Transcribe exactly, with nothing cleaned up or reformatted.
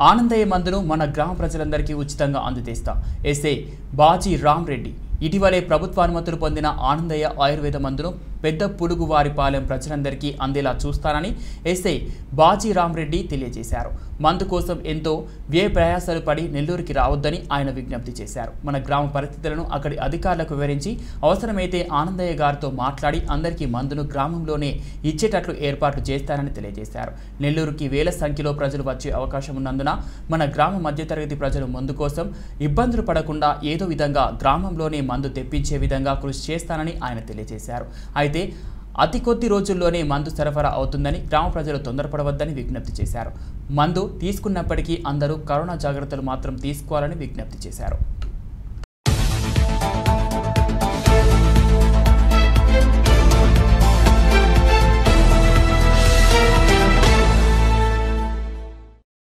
ఆనందయ్య మందును మన గ్రామ ప్రజలందరికీ ఉచితంగా అందజేస్తా ఎస్ఐ బాజీ రామ్ రెడ్డి ఇటీవలే ప్రభుత్వ అనుమతులు పొందిన ఆనందయ్య ఆయుర్వేద మందును పెద్ద పులుగువారిపాలెం ప్రజలందరికీ అందేలా చూస్తానని ఎస్ఐ బాజీ రామ్ రెడ్డి తెలియజేశారు. మందు కోసం ఎంతో వ్యయ ప్రయాసాలు పడి నెల్లూరుకి రావద్దని ఆయన విజ్ఞప్తి చేశారు. మన గ్రామ పరిస్థితులను అక్కడి అధికారులకు వివరించి అవసరమైతే ఆనందయ్య గారితో మాట్లాడి అందరికీ మందును గ్రామంలోనే ఇచ్చేటట్లు ఏర్పాట్లు చేస్తారని తెలియజేశారు. నెల్లూరుకి వేల సంఖ్యలో ప్రజలు వచ్చే అవకాశం ఉన్నందున మన గ్రామ మధ్యతరగతి ప్రజలు మందు కోసం ఇబ్బందులు పడకుండా ఏదో విధంగా గ్రామంలోనే మందు తెప్పించే విధంగా కృషి చేస్తానని ఆయన తెలియజేశారు. అయితే అతి కొద్ది రోజుల్లోనే మందు సరఫరా అవుతుందని గ్రామ ప్రజలు తొందరపడవద్దని విజ్ఞప్తి చేశారు. మందు తీసుకున్నప్పటికీ అందరూ కరోనా జాగ్రత్తలు మాత్రం తీసుకోవాలని విజ్ఞప్తి చేశారు.